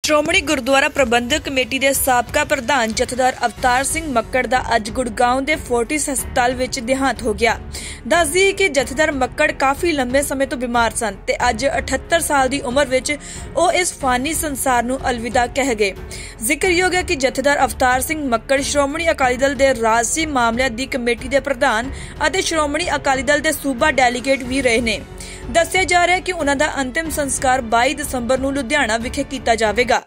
Shiromani Gurdwara Prabandhak committee ਦੇ ਸਾਬਕਾ ਪ੍ਰਧਾਨ ਜਥੇਦਾਰ ਅਵਤਾਰ ਸਿੰਘ ਮੱਕੜ ਦਾ ਅੱਜ ਗੁੜਗਾਉਂ ਦੇ ਫੋਰਟਿਸ ਹਸਪਤਾਲ ਵਿੱਚ ਦੇਹਾਂਤ ਹੋ ਗਿਆ। ਦੱਸਦੀ ਕਿ ਜਥੇਦਾਰ ਮੱਕੜ ਕਾਫੀ ਲੰਬੇ ਸਮੇਂ ਤੋਂ ਬਿਮਾਰ ਸਨ ਤੇ ਅੱਜ 78 ਸਾਲ ਦੀ ਉਮਰ ਵਿੱਚ ਉਹ ਇਸ ਫਾਨੀ ਸੰਸਾਰ ਨੂੰ ਅਲਵਿਦਾ ਕਹਿ ਗਏ। ਜ਼ਿਕਰਯੋਗ ਹੈ ਕਿ ਜਥੇਦਾਰ ਅਵਤਾਰ ਸਿੰਘ ਮੱਕੜ ਸ਼੍ਰੋਮਣੀ ਅਕਾਲੀ ਦਲ ਦੇ ਰਾਜਸੀ ਮਾਮਲਿਆਂ ਦੀ ਕਮੇਟੀ ਦੇ ਪ੍ਰਧਾਨ ਅਤੇ ਸ਼੍ਰੋਮਣੀ ਅਕਾਲੀ ਦਲ ਦੇ ਸੂਬਾ ਡੈਲੀਗੇਟ ਵੀ ਰਹੇ ਨੇ। ਦੱਸਿਆ ਜਾ ਰਿਹਾ ਹੈ ਕਿ ਉਹਨਾਂ ਦਾ ਅੰਤਿਮ ਸੰਸਕਾਰ 22 ਦਸੰਬਰ ਨੂੰ ਲੁਧਿਆਣਾ ਵਿਖੇ ਕੀਤਾ ਜਾਵੇਗਾ।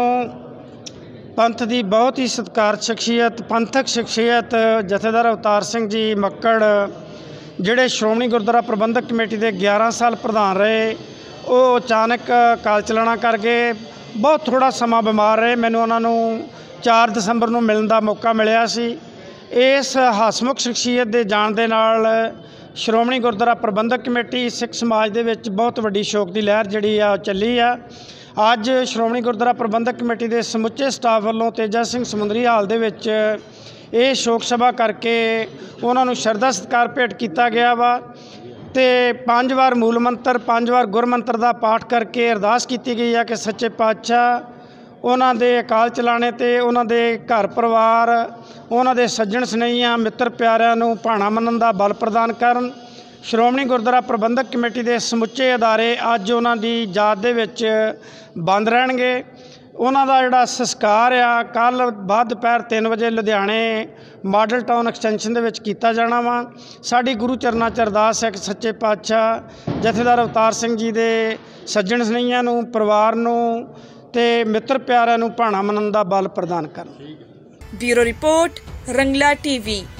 ਪੰਥ ਦੀ ਬਹੁਤ ਹੀ ਸਤਿਕਾਰਤ ਸ਼ਖਸੀਅਤ, ਪੰਥਕ ਸ਼ਖਸੀਅਤ ਜਥੇਦਾਰ ਅਵਤਾਰ ਸਿੰਘ ਜੀ ਮੱਕੜ, ਜਿਹੜੇ ਸ਼੍ਰੋਮਣੀ ਗੁਰਦੁਆਰਾ ਪ੍ਰਬੰਧਕ ਕਮੇਟੀ ਦੇ 11 ਸਾਲ ਪ੍ਰਧਾਨ ਰਹੇ, ਉਹ ਅਚਾਨਕ ਕਾਲ ਚਲਾਣਾ ਕਰ ਗਏ। ਬਹੁਤ ਥੋੜ੍ਹਾ ਸਮਾਂ ਬਿਮਾਰ ਰਹੇ। ਮੈਨੂੰ ਉਹਨਾਂ ਨੂੰ 4 ਦਸੰਬਰ ਨੂੰ ਮਿਲਣ ਦਾ ਮੌਕਾ ਮਿਲਿਆ ਸੀ। ਇਸ ਹਸਮੁਖ ਸ਼ਖਸੀਅਤ ਦੇ ਜਾਣ ਦੇ ਨਾਲ ਸ਼੍ਰੋਮਣੀ ਗੁਰਦੁਆਰਾ ਪ੍ਰਬੰਧਕ ਕਮੇਟੀ, ਸਿੱਖ ਸਮਾਜ ਦੇ ਵਿੱਚ ਬਹੁਤ ਵੱਡੀ ਸ਼ੋਕ ਦੀ ਲਹਿਰ ਜਿਹੜੀ ਆ ਚੱਲੀ ਆ। ਅੱਜ ਸ਼੍ਰੋਮਣੀ ਗੁਰਦੁਆਰਾ ਪ੍ਰਬੰਧਕ ਕਮੇਟੀ ਦੇ ਸਮੁੱਚੇ ਸਟਾਫ ਵੱਲੋਂ ਤੇਜਾ ਸਿੰਘ ਸਮੁੰਦਰੀ ਹਾਲ ਦੇ ਵਿੱਚ ਇਹ ਸ਼ੋਕ ਸਭਾ ਕਰਕੇ ਉਹਨਾਂ ਨੂੰ ਸ਼ਰਧਾ ਸਤਿਕਾਰ ਭੇਟ ਕੀਤਾ ਗਿਆ ਵਾ ਤੇ 5 ਵਾਰ ਮੂਲ ਮੰਤਰ, 5 ਵਾਰ ਗੁਰਮੰਤਰ ਦਾ ਪਾਠ ਕਰਕੇ ਅਰਦਾਸ ਕੀਤੀ ਗਈ ਆ ਕਿ ਸੱਚੇ ਪਾਤਸ਼ਾਹ ਉਹਨਾਂ ਦੇ ਅਕਾਲ ਚਲਾਣੇ ਤੇ ਉਹਨਾਂ ਦੇ ਘਰ ਪਰਿਵਾਰ, ਉਹਨਾਂ ਦੇ ਸੱਜਣ ਸੁਨੇਹੀਆਂ, ਮਿੱਤਰ ਪਿਆਰਿਆਂ ਨੂੰ ਭਾਣਾ ਮੰਨਣ ਦਾ ਬਲ ਪ੍ਰਦਾਨ ਕਰਨ। ਸ਼੍ਰੋਮਣੀ ਗੁਰਦੁਆਰਾ ਪ੍ਰਬੰਧਕ ਕਮੇਟੀ ਦੇ ਸਮੁੱਚੇ ਅਦਾਰੇ ਅੱਜ ਉਹਨਾਂ ਦੀ ਯਾਦ ਦੇ ਵਿੱਚ ਬੰਦ ਰਹਿਣਗੇ। ਉਹਨਾਂ ਦਾ ਜਿਹੜਾ ਸੰਸਕਾਰ ਆ ਕੱਲ੍ਹ ਬਾਅਦ ਦੁਪਹਿਰ 3 ਵਜੇ ਲੁਧਿਆਣੇ ਮਾਡਲ ਟਾਊਨ ਐਕਸਟੈਂਸ਼ਨ ਦੇ ਵਿੱਚ ਕੀਤਾ ਜਾਣਾ ਵਾ। ਸਾਡੀ ਗੁਰੂ ਚਰਨਾਂ 'ਚ ਅਰਦਾਸ ਹੈ ਕਿ ਸੱਚੇ ਪਾਤਸ਼ਾਹ ਜਥੇਦਾਰ ਅਵਤਾਰ ਸਿੰਘ ਜੀ ਦੇ ਸੱਜਣ ਸੁਨੇਹੀਆਂ ਨੂੰ, ਪਰਿਵਾਰ ਨੂੰ ਤੇ ਮਿੱਤਰ ਪਿਆਰਿਆਂ ਨੂੰ ਭਾਣਾ ਮੰਨਣ ਦਾ ਬਲ ਪ੍ਰਦਾਨ ਕਰਨ। Bureau report, Rangla TV.